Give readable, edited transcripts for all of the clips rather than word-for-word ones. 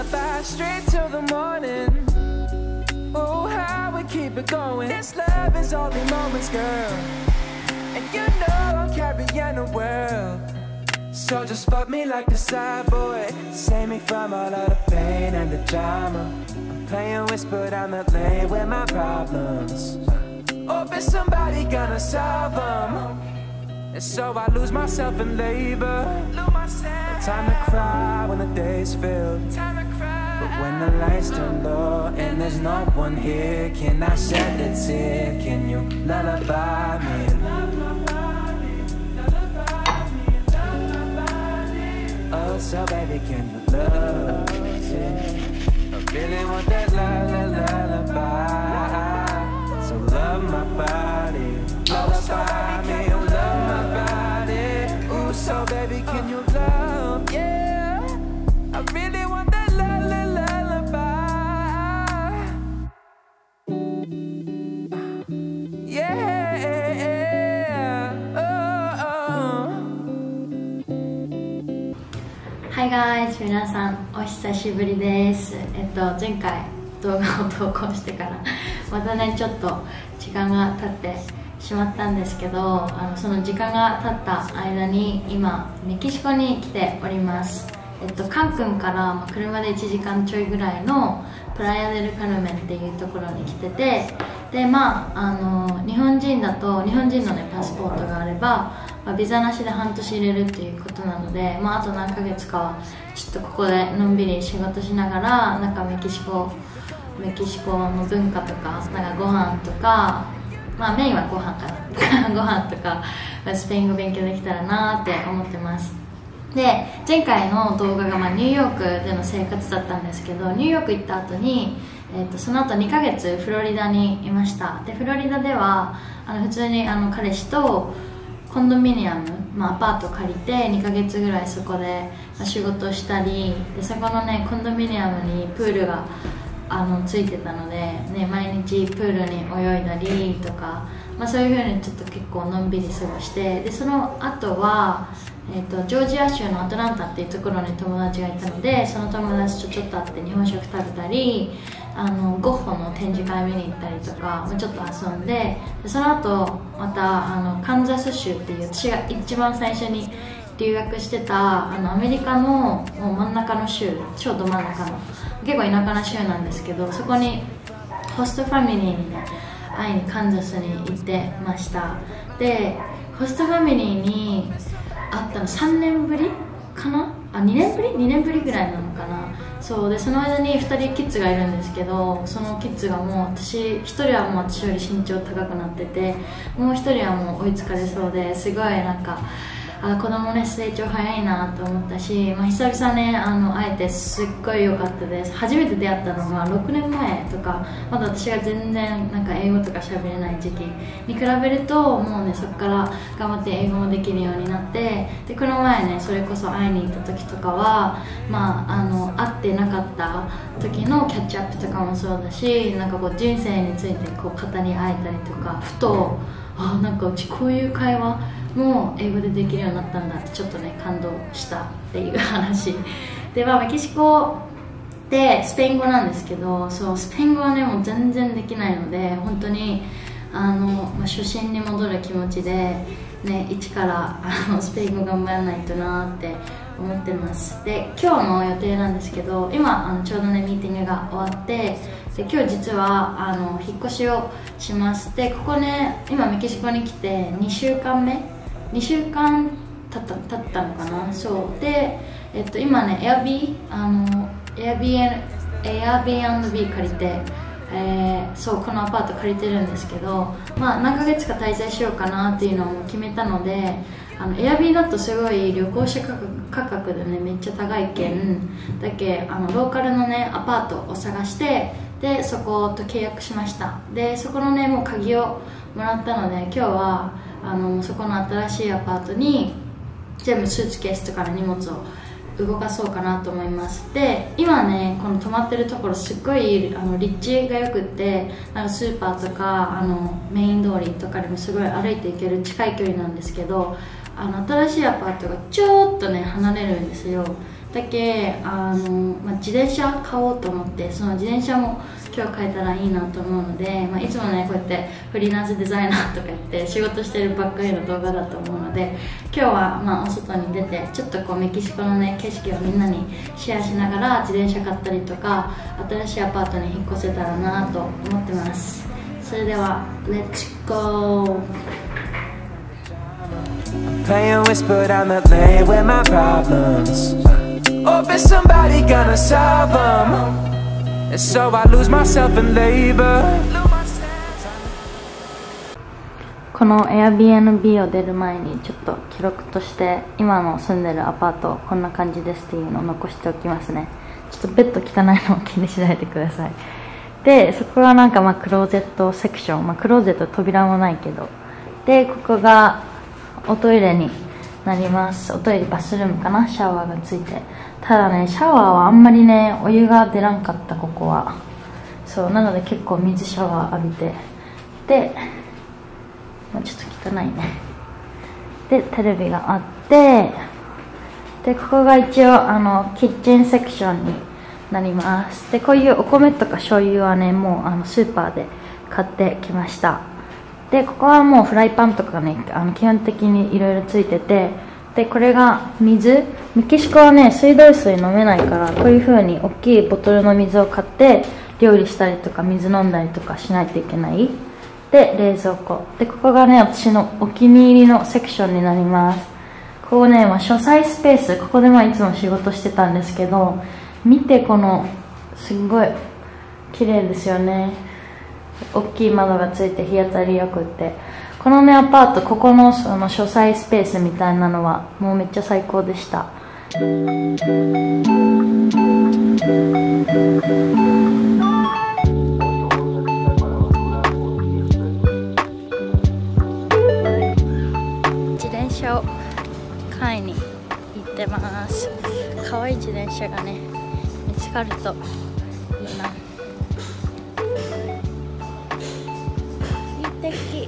lullaby straight till the morning. Oh, how we keep it going. This love is only moments, girl. And you know I'm carrying the world. So just fuck me like a side boy. Save me from all of the pain and the drama. I'm playing whisper down the lane with my problems. Hope it's somebody gonna solve them. And so I lose myself in labor. No time to cry when the day's filled. But when the lights turn low and there's no one here, can I shed a tear? Can you lullaby me? Oh, so baby, can you love me? I really want that lullaby. So love my body, lullaby me, oh love my body. Ooh, so baby, can you love? Yeah, I really want that lullaby. Yeah, oh. Hi guys、皆さんお久しぶりです。前回動画を投稿してからまたねちょっと時間が経ってしまったんですけど、その時間が経った間に今メキシコに来ております。カンクンから車で1時間ちょいぐらいのプライアデルカルメンっていうところに来てて、で日本人だと日本人のねパスポートがあれば、ビザなしで半年入れるっていうことなので、あと何ヶ月かはちょっとここでのんびり仕事しながらなんかメキシコの文化とか、なんかご飯とか、メインはご飯かなご飯とかスペイン語勉強できたらなって思ってます。で前回の動画がニューヨークでの生活だったんですけど、ニューヨーク行った後に、その後2ヶ月フロリダにいました。でフロリダでは普通に彼氏とコンドミニアム、アパート借りて2ヶ月ぐらいそこで仕事したり、でそこのねコンドミニアムにプールがついてたので、ね、毎日プールに泳いだりとか、そういう風にちょっと結構のんびり過ごして、でその後は、ジョージア州のアトランタっていうところに友達がいたので、その友達とちょっと会って日本食食べたり、ゴッホの展示会見に行ったりとか、ちょっと遊んで、その後またカンザス州っていう私が一番最初に留学してたアメリカのもう真ん中の州、超ど真ん中の結構田舎な州なんですけど、そこにホストファミリーにね会いにカンザスに行ってました。でホストファミリーに会ったの3年ぶりかな、2年ぶりぐらいなのかな。そうでその間に2人キッズがいるんですけど、そのキッズがもう1人はもう私より身長高くなってて、もう1人はもう追いつかれそうで、すごいなんか子供ね成長早いなと思ったし、久々ね会えてすっごい良かったです。初めて出会ったのが6年前とか、まだ私が全然なんか英語とか喋れない時期に比べると、もうねそこから頑張って英語もできるようになって、でこの前ねそれこそ会いに行った時とかは会ってなかった時のキャッチアップとかもそうだし、なんかこう人生についてこう語り合えたりとか、ふとなんかうちこういう会話もう英語でできるようになったんだってちょっとね感動したっていう話で、メキシコでスペイン語なんですけど、そうスペイン語はねもう全然できないので、本当に初心に戻る気持ちでね一からスペイン語頑張らないとなって思ってます。で今日の予定なんですけど、今ちょうどねミーティングが終わって、で今日実は引っ越しをします。でここね今メキシコに来て2週間経ったのかな。そうで、今ねAirbnb 借りて、そうこのアパート借りてるんですけど、何ヶ月か滞在しようかなっていうのを決めたので、Airbnb だとすごい旅行者価格でねめっちゃ高いけんだけローカルのねアパートを探して、でそこと契約しました。でそこのねもう鍵をもらったので、今日はそこの新しいアパートに全部スーツケースとかの荷物を動かそうかなと思います。で今ねこの泊まってるところすっごい立地がよくって、なんかスーパーとかメイン通りとかでもすごい歩いていける近い距離なんですけど、新しいアパートがちょっとね離れるんですよ。 だけ自転車買おうと思って、その自転車も今日買えたらいいなと思うので、いつもねこうやってフリーランスデザイナーとか言って仕事してるばっかりの動画だと思うので、今日はお外に出てちょっとこうメキシコのね景色をみんなにシェアしながら自転車買ったりとか、新しいアパートに引っ越せたらなと思ってます。それでは Let's go! Playing whispered on the lane with my problems. Hope it's somebody gonna solve them. And so I lose myself in labor. この Airbnb を出る前にちょっと記録として今の住んでるアパートこんな感じですっていうのを残しておきますね。ちょっとベッド汚いのを気にしないでください。でそこがなんかクローゼットセクション、クローゼット扉もないけど、でここがおトイレになります。おトイレバスルームかな、シャワーがついて。ただねシャワーはあんまりねお湯が出らんかった。ここはそうなので結構水シャワー浴びて、でちょっと汚いね。でテレビがあって、でここが一応キッチンセクションになります。でこういうお米とか醤油はねもうスーパーで買ってきました。でここはもうフライパンとかね基本的にいろいろついてて、でこれが水。メキシコはね水道水飲めないから、こういう風に大きいボトルの水を買って料理したりとか水飲んだりとかしないといけない。で冷蔵庫で、ここがね私のお気に入りのセクションになります。ここね、書斎スペース、ここでいつも仕事してたんですけど、見てこのすんごい綺麗ですよね。大きい窓がついて日当たりよくって、このねアパート、ここのその書斎スペースみたいなのはもうめっちゃ最高でした。自転車を買いに行ってます。可愛い自転車がね見つかるといいな。素敵。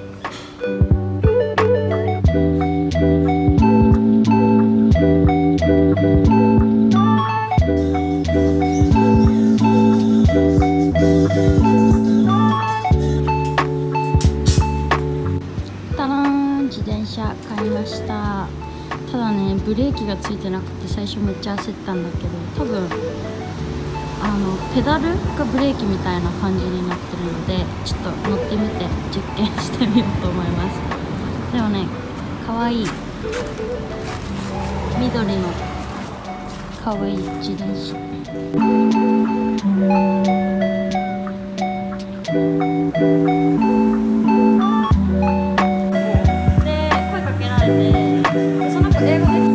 たらーん、自転車買いました。ただねブレーキがついてなくて最初めっちゃ焦ったんだけど、多分ペダルがブレーキみたいな感じになってるので、ちょっと乗ってみて実験してみようと思います。でもねかわいい緑のかわいい自転車。で声かけられて、その子英語です。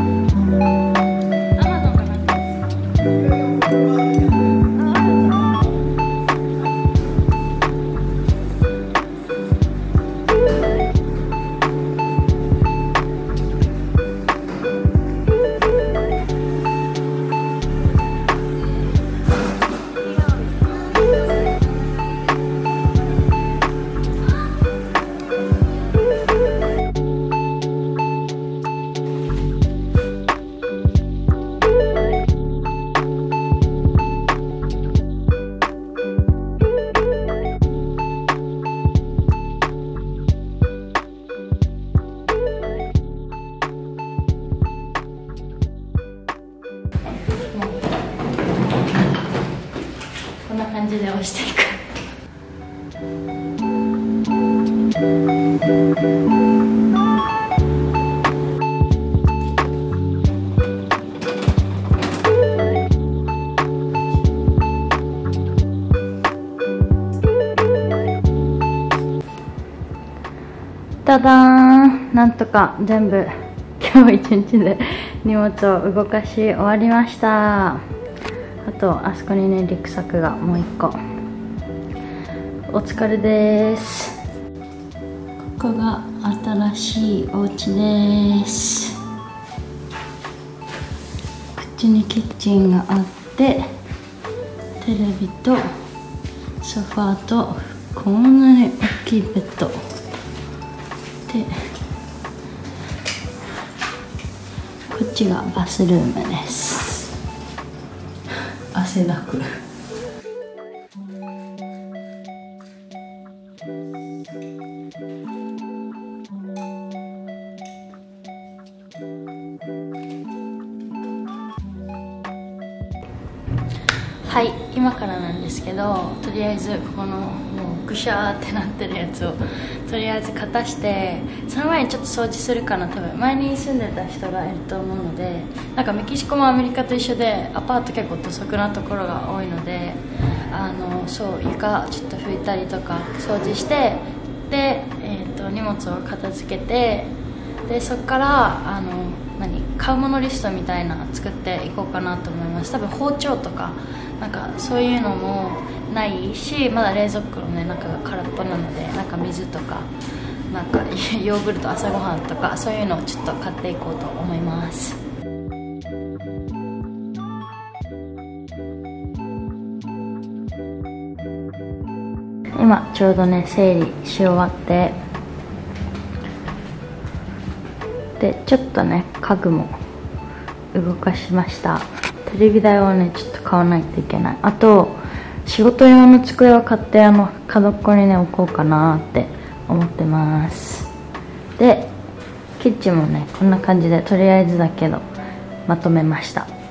こんな感じで押していく。ただーん、なんとか全部今日一日で荷物を動かし終わりました。あとあそこにねリュックサックがもう1個。お疲れです。ここが新しいお家です。こっちにキッチンがあって、テレビとソファーとこんなに大きいベッドで、こっっちがバスルームです。汗だく。はい、今からなんですけど、とりあえずこのもうぐしゃーってなってるやつをとりあえず片して、その前にちょっと掃除するかな。多分前に住んでた人がいると思うので、なんかメキシコもアメリカと一緒でアパート結構土足なところが多いので、そう床ちょっと拭いたりとか掃除して、で、荷物を片付けて、でそこから買うものリストみたいなの作っていこうかなと思います。多分包丁とかなんかそういうのもないし、まだ冷蔵庫のね中が空っぽなので、なんか水とかなんかヨーグルト、朝ごはんとかそういうのをちょっと買っていこうと思います。今ちょうどね整理し終わって、でちょっとね家具も動かしました。テレビ台をねちょっと買わないといけない。あと仕事用の机を買って角っこにね置こうかなって思ってます。でキッチンもねこんな感じでとりあえずだけどまとめました。